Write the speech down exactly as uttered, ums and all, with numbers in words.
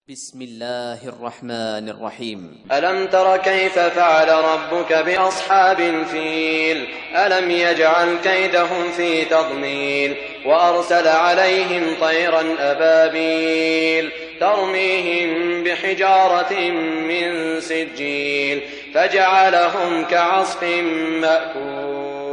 بسم الله الرحمن الرحيم. ألم تر كيف فعل ربك بأصحاب الفيل ألم يجعل كيدهم في تضليل وأرسل عليهم طيرا أبابيل ترميهم بحجارة من سجيل فجعلهم كعصف مأكول.